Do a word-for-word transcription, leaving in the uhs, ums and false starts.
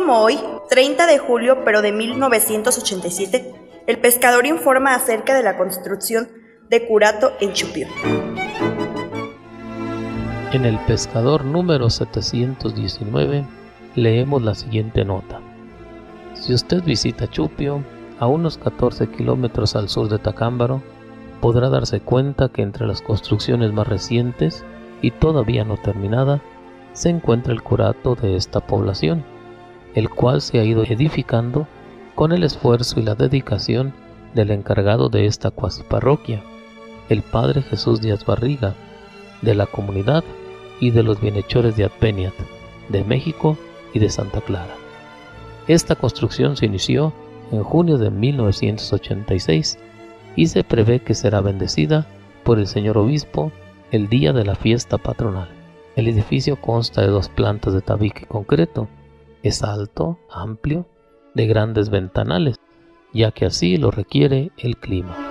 como hoy, treinta de julio pero de mil novecientos ochenta y siete, el pescador informa acerca de la construcción de Curato en Chupio. En El Pescador número setecientos diecinueve leemos la siguiente nota. Si usted visita Chupio, a unos catorce kilómetros al sur de Tacámbaro, podrá darse cuenta que entre las construcciones más recientes y todavía no terminada, se encuentra el curato de esta población, el cual se ha ido edificando con el esfuerzo y la dedicación del encargado de esta cuasi parroquia, el padre Jesús Díaz Barriga, de la comunidad y de los bienhechores de Adpeniat, de México y de Santa Clara. Esta construcción se inició en junio de mil novecientos ochenta y seis y se prevé que será bendecida por el señor obispo el día de la fiesta patronal. El edificio consta de dos plantas de tabique concreto. Es alto, amplio, de grandes ventanales, ya que así lo requiere el clima.